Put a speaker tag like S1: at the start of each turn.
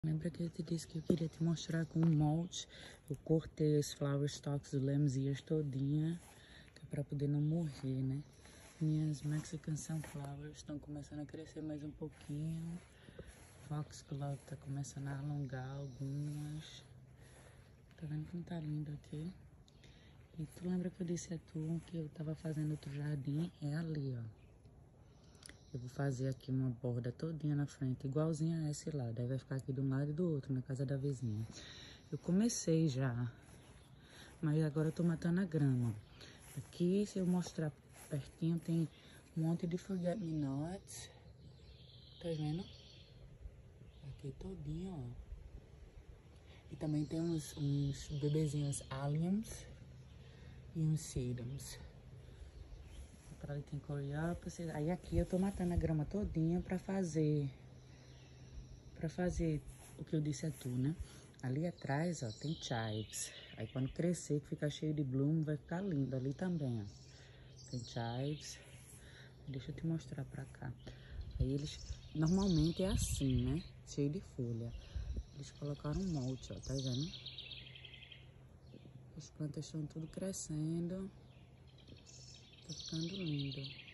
S1: Lembra que eu te disse que eu queria te mostrar com um molde? Eu cortei os flower stalks do Lamb's Ears todinha, que é pra poder não morrer, né? Minhas Mexican Sunflowers estão começando a crescer mais um pouquinho. Foxglove tá começando a alongar algumas. Tá vendo como tá lindo aqui? E tu lembra que eu disse a tu que eu tava fazendo outro jardim? É ali, ó. Eu vou fazer aqui uma borda todinha na frente, igualzinha a esse lado. Aí vai ficar aqui de um lado e do outro, na casa da vizinha. Eu comecei já, mas agora eu tô matando a grama. Aqui, se eu mostrar pertinho, tem um monte de forget-me-nots. Tá vendo? Aqui todinho, ó. E também tem uns bebezinhos alliums e uns sedums. Pra ali tem coreópolis. Aí aqui eu tô matando a grama todinha pra fazer o que eu disse a tu, né? Ali atrás, ó, tem chives. Aí quando crescer, que fica cheio de bloom, vai ficar lindo. Ali também, ó, tem chives. Deixa eu te mostrar pra cá. Aí eles, normalmente é assim, né? Cheio de folha. Eles colocaram um molde, ó, tá vendo? As plantas estão tudo crescendo. Tá ficando lindo.